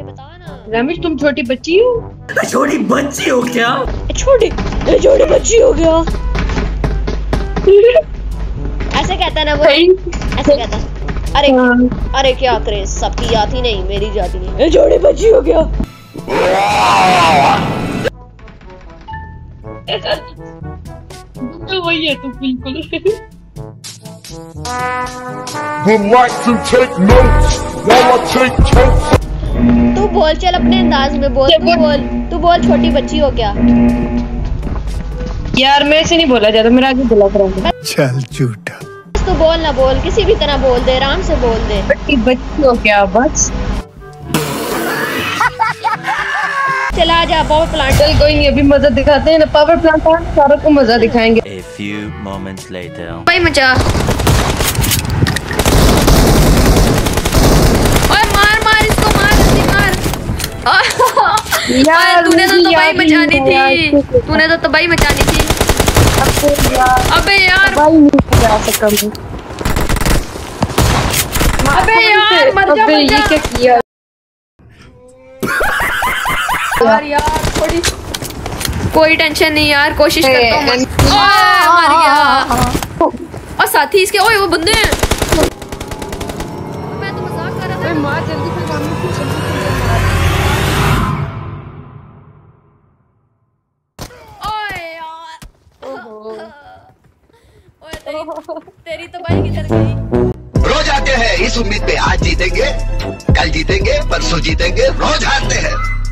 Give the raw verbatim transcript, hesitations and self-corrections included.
आगे बता ना। रमेश तुम छोटी बच्ची हो? छोटी बच्ची हो क्या? छोटी छोटी बच्ची हो क्या? ऐसे कहता ना वो, ऐसे कहता। अरे अरे क्या करे, सबकी जाती नहीं मेरी जाती नहीं। छोटी बच्ची हो क्या? तो वही है तू बिल्कुल। Would like to take notes while I take totes. तू बोल चल अपने अंदाज में बोल। तू बोल तू बोल छोटी बच्ची हो क्या? यार मैं ऐसे नहीं बोला जाता, मेरा आगे बोला करूँगा। चल झूठा। तू बोल ना बोल, किसी भी तरह बोल दे, आराम से बोल दे। छोटी बच्ची हो क्या बस? चला जा पावर प्लांट। चल कोई नहीं, अभी मजा दिखाते हैं ना पावर प्लांट का, सारों को मजा दिखाएंगे। A few moments later. भाई मचा। ओए मार मार इसको, मार इसको मार। यार तूने तो तबाही मचानी थी, तूने तो तबाही मचानी थी। अबे यार भाई नहीं जा सकता मैं। अबे यार मर जा, मर जा। ये क्या किया यार यार थोड़ी, कोई टेंशन नहीं यार, कोशिश करता हूँ। मर गया। और साथी इसके, ओए वो बंदे हैं। मैं तो मजाक कर रहा था। मार जल्दी से, ओए यार, ओए तेरी तेरी तो भाई किधर गई? रोज आते हैं इस उम्मीद पे आज जीतेंगे, कल जीतेंगे, परसों जीतेंगे, रोज हारते हैं।